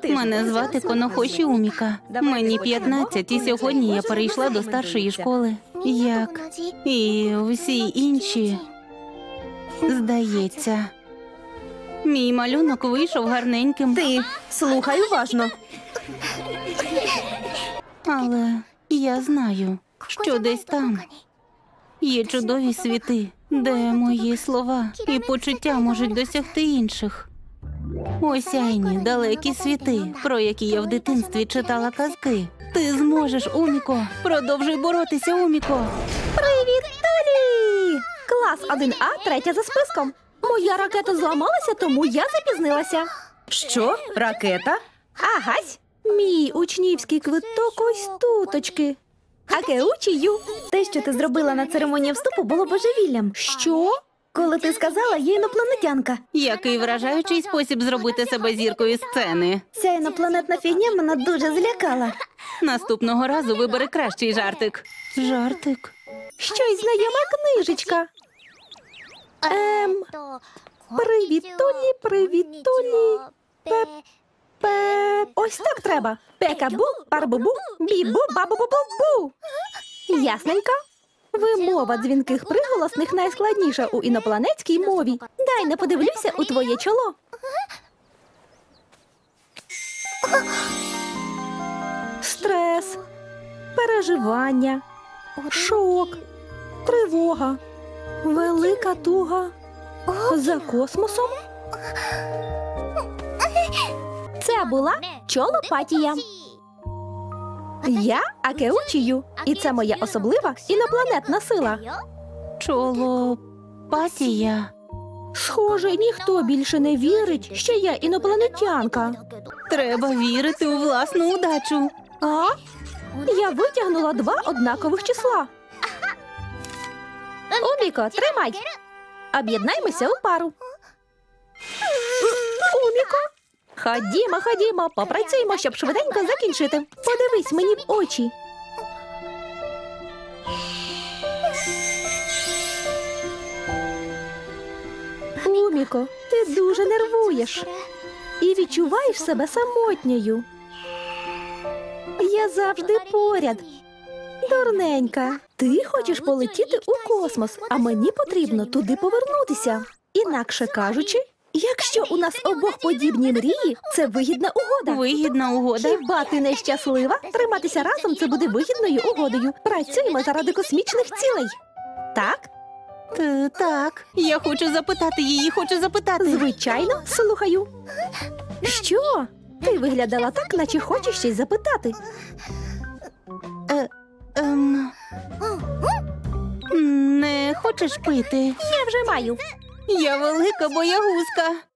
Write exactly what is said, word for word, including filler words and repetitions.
Мене звати Конохоші Уміка. Мені п'ятнадцять, і сьогодні я перейшла до старшої школи. Як і всі інші, здається. Мій малюнок вийшов гарненьким. Ти слухай уважно. Але я знаю, що десь там є чудові світи, де мої слова і почуття можуть досягти інших. Осяйні, далекі світи, про які я в дитинстві читала казки. Ти зможеш, Уміко! Продовжуй боротися, Уміко! Привіт, Толі! Клас один А, третя за списком. Моя ракета зламалася, тому я запізнилася. Що? Ракета? Агась. Мій учнівський квиток ось туточки. Акеучію. Те, що ти зробила на церемонії вступу, було божевіллям. Що? Коли ти сказала, є інопланетянка. Який вражаючий спосіб зробити себе зіркою сцени. Ця інопланетна фігня мене дуже злякала. Наступного разу вибери кращий жартик. Жартик? Щось знайома книжечка. Ем, привіт, Толі, привіт, Толі. Пеп, пеп. Ось так треба. Пекабу, парбубу, бібу, бабу-бу-бу-бу. Ясненько. Вимова дзвінких приголосних найскладніша у інопланетській мові. Дай не подивлюся у твоє чоло. Стрес, переживання, шок, тривога, велика туга. За космосом? Це була чолопатія. Я Акеучію, і це моя особлива інопланетна сила. Чолопатія. Схоже, ніхто більше не вірить, що я інопланетянка. Треба вірити у власну удачу. А? Я витягнула два однакових числа. Уміко, тримай. Об'єднаймося у пару. Уміко. Ходімо, ходімо, попрацюємо, щоб швиденько закінчити. Подивись мені в очі. Уміко, ти дуже нервуєш і відчуваєш себе самотньою. Я завжди поряд. Дурненька, ти хочеш полетіти у космос, а мені потрібно туди повернутися. Інакше кажучи, якщо у нас обох подібні мрії, це вигідна угода. Вигідна угода? Хіба ти не щаслива? Триматися разом – це буде вигідною угодою. Працюємо заради космічних цілей. Так? Т так. Я хочу запитати її, хочу запитати. Звичайно, слухаю. Що? Ти виглядала так, наче хочеш щось запитати. Е, ем... Не хочеш пити? Я вже маю. Я велика боягузка.